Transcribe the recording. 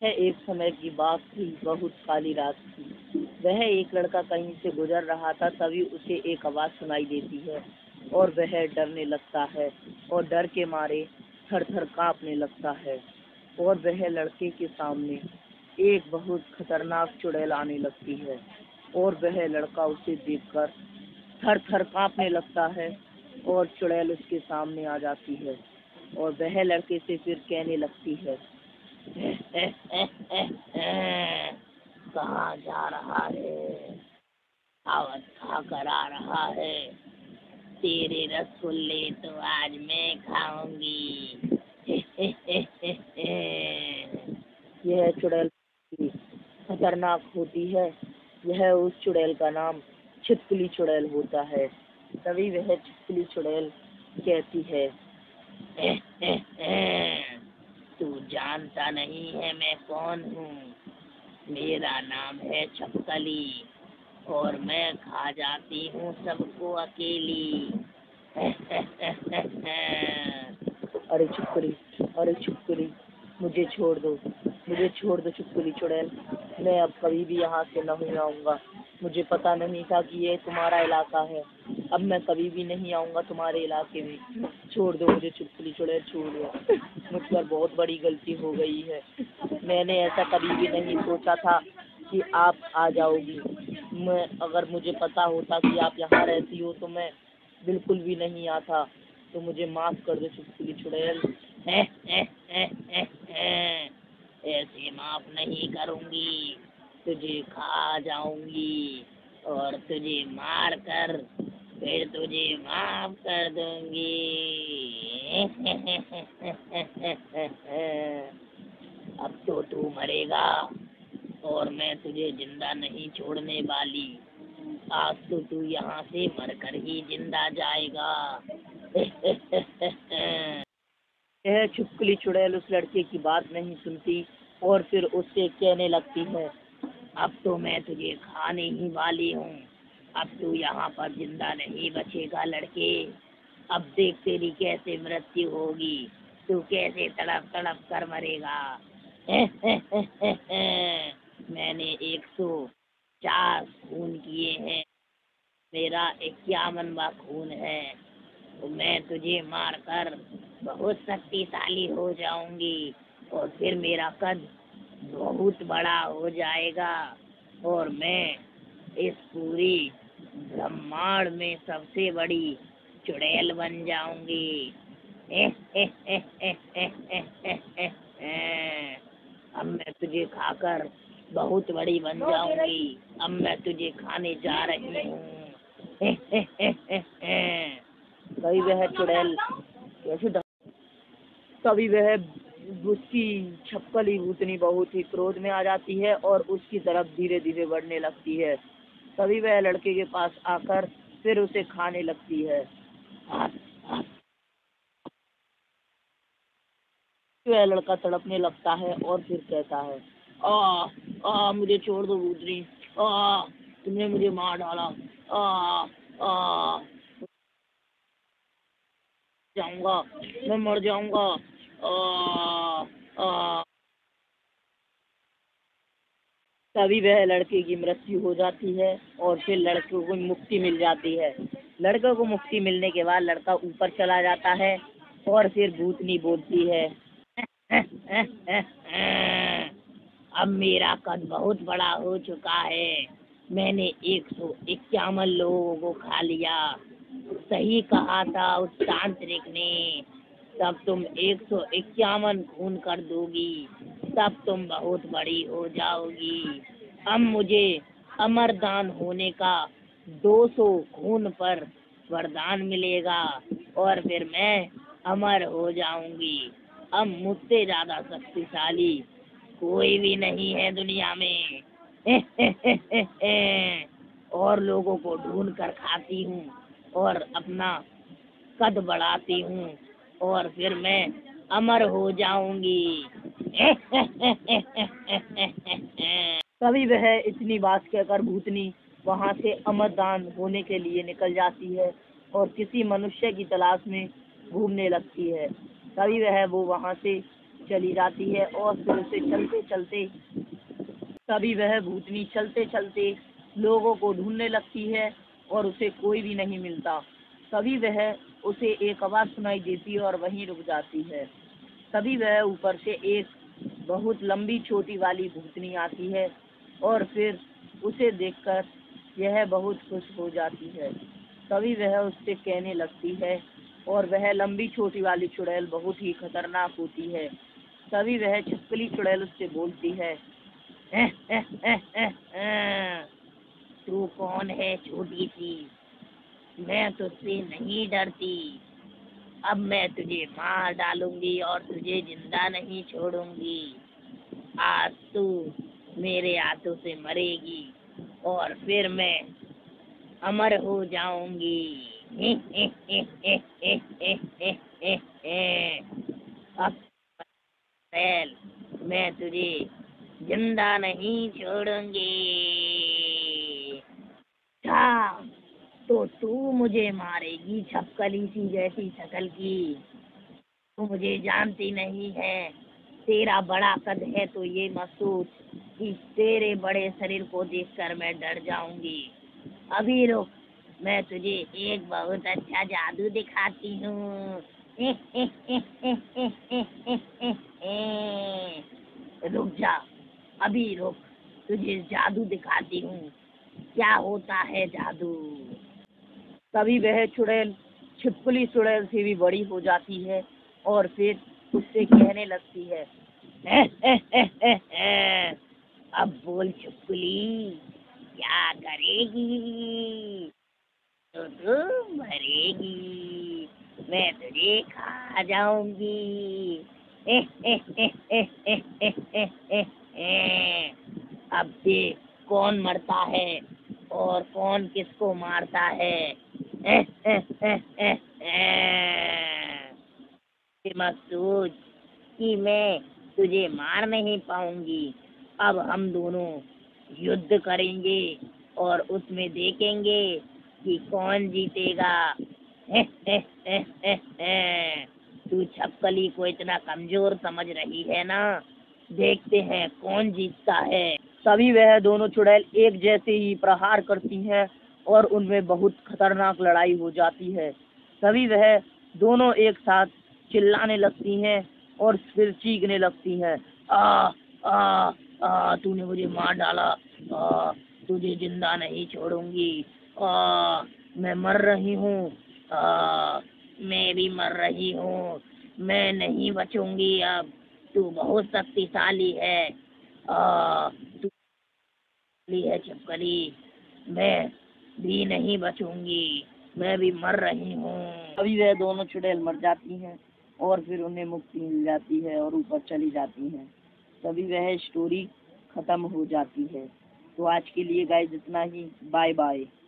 है एक समय की बात थी, बहुत काली रात थी। वह एक लड़का कहीं से गुजर रहा था, तभी उसे एक आवाज सुनाई देती है और वह डरने लगता है और डर के मारे थर थर कांपने लगता है। और वह लड़के के सामने एक बहुत खतरनाक चुड़ैल आने लगती है और वह लड़का उसे देखकर थर थर कांपने लगता है और चुड़ैल उसके सामने आ जाती है और वह लड़के से फिर कहने लगती है, कहाँ जा रहा है? आवाज खा कर आ रहा है। तेरे रसगुल्ले तो आज मैं खाऊंगी। यह चुड़ैल खतरनाक होती है। यह उस चुड़ैल का नाम छिपकली चुड़ैल होता है। तभी वह छिपकली चुड़ैल कहती है, तू जानता नहीं है मैं कौन हूँ। मेरा नाम है छिपकली और मैं खा जाती हूँ सबको अकेली। अरे छिपकली, मुझे छोड़ दो, छिपकली चुड़ैल। मैं अब कभी भी यहाँ से नहीं आऊँगा। मुझे पता नहीं था कि ये तुम्हारा इलाका है। अब मैं कभी भी नहीं आऊँगा तुम्हारे इलाके में। छोड़ दो मुझे छिपकली चुड़ैल, छोड़ दो। मुझ पर बहुत बड़ी गलती हो गई है। मैंने ऐसा कभी भी नहीं सोचा था कि आप आ जाओगी। अगर मुझे पता होता कि आप यहाँ रहती हो तो मैं बिल्कुल भी नहीं आता। तो मुझे माफ कर दो छिपकली चुड़ैल। ऐसे माफ नहीं करूँगी, तुझे खा जाऊंगी और तुझे मार कर फिर तुझे माफ कर दूंगी। अब तो तू मरेगा और मैं तुझे जिंदा नहीं छोड़ने वाली। आज तो तू यहाँ से मरकर ही जिंदा जाएगा। यह छिपकली चुड़ैल उस लड़के की बात नहीं सुनती और फिर उससे कहने लगती है, अब तो मैं तुझे खाने ही वाली हूँ। अब तू यहाँ पर जिंदा नहीं बचेगा लड़के। अब देख तेरी कैसे मृत्यु होगी, तू कैसे तड़प तड़प कर मरेगा। मैंने 104 खून किए हैं, मेरा 51वां खून है। तो मैं तुझे मारकर बहुत शक्तिशाली हो जाऊंगी और फिर मेरा कद बहुत बड़ा हो जाएगा और मैं इस पूरी ब्रह्मांड में सबसे बड़ी चुड़ैल बन जाऊंगी। अब मैं तुझे खाकर बहुत बड़ी बन जाऊंगी। अब मैं तुझे खाने जा रही हूँ। तभी वह चुड़ैल तभी वह उसकी छिपकली भूतनी बहुत ही क्रोध में आ जाती है और उसकी तरफ धीरे धीरे बढ़ने लगती है। तभी वह लड़के के पास आकर फिर उसे खाने लगती है। वह लड़का तड़पने लगता है और फिर कहता है, मुझे छोड़ दो भूतनी। तुमने मुझे मार डाला। आ जाऊंगा, मैं मर जाऊंगा। तभी वह लड़के की मृत्यु हो जाती है और फिर लड़के को मुक्ति मिल जाती है। लड़के को मुक्ति मिलने के बाद लड़का ऊपर चला जाता है और फिर भूतनी बोलती है, अब मेरा कद बहुत बड़ा हो चुका है। मैंने 151 लोगों को खा लिया। सही कहा था उस तांत्रिक ने। तब तुम 151 खून कर दोगी, तब तुम बहुत बड़ी हो जाओगी। अब मुझे अमरदान होने का 200 खून पर वरदान मिलेगा और फिर मैं अमर हो जाऊंगी। अब मुझसे ज्यादा शक्तिशाली कोई भी नहीं है दुनिया में। और लोगों को ढूंढ कर खाती हूँ और अपना कद बढ़ाती हूँ और फिर मैं अमर हो जाऊंगी। तभी वह इतनी बात कहकर भूतनी वहाँ से अमरदान होने के लिए निकल जाती है और किसी मनुष्य की तलाश में घूमने लगती है। तभी वो वहाँ से चली जाती है और फिर उसे चलते चलते तभी वह भूतनी चलते चलते लोगों को ढूंढने लगती है और उसे कोई भी नहीं मिलता। तभी वह उसे एक आवाज़ सुनाई देती है और वहीं रुक जाती है। तभी वह ऊपर से एक बहुत लंबी चोटी वाली भूतनी आती है और फिर उसे देखकर यह बहुत खुश हो जाती है। तभी वह उससे कहने लगती है और वह लंबी चोटी वाली चुड़ैल बहुत ही खतरनाक होती है। तभी वह छिपकली चुड़ैल उससे बोलती है, तू कौन है छोटी सी, मैं तुझसे नहीं डरती। अब मैं तुझे मार डालूंगी और तुझे जिंदा नहीं छोड़ूंगी। आज तू मेरे हाथों से मरेगी और फिर मैं अमर हो जाऊंगी। अब पहल मैं तुझे जिंदा नहीं छोड़ूंगी। हाँ, तो तू मुझे मारेगी छपकली सी जैसी शक्ल की। तू मुझे जानती नहीं है। तेरा बड़ा कद है तो ये मत सोच कि तेरे बड़े शरीर को देखकर मैं डर जाऊंगी। अभी रुक, मैं तुझे एक बहुत अच्छा जादू दिखाती हूँ। रुक जा, अभी रुक, तुझे जादू दिखाती हूँ क्या होता है जादू। तभी वह चुड़ैल छिपकली चुड़ैल से भी बड़ी हो जाती है और फिर उससे कहने लगती है, अब बोल छिपकली, क्या करेगी? तो तू मरेगी, मैं तुझे खा जाऊंगी। अब देख कौन मरता है और कौन किसको मारता है। मत सोच कि मैं तुझे मार नहीं पाऊंगी। अब हम दोनों युद्ध करेंगे और उसमें देखेंगे कि कौन जीतेगा। तू छपकली को इतना कमजोर समझ रही है ना, देखते हैं कौन जीतता है। तभी वह दोनों चुड़ैल एक जैसे ही प्रहार करती हैं और उनमें बहुत खतरनाक लड़ाई हो जाती है। तभी वह दोनों एक साथ चिल्लाने लगती हैं और फिर चीखने लगती हैं, आ आ आ तूने मुझे मार डाला, तुझे जिंदा नहीं छोड़ूंगी। मैं मर रही हूँ, मैं भी मर रही हूँ, मैं नहीं बचूंगी अब। तू बहुत शक्तिशाली है, तू है छिपकली, मैं भी नहीं बचूंगी, मैं भी मर रही हूँ। अभी वह दोनों चुड़ैल मर जाती हैं और फिर उन्हें मुक्ति मिल जाती है और ऊपर चली जाती हैं। तभी वह स्टोरी खत्म हो जाती है। तो आज के लिए गाइस इतना ही, बाय बाय।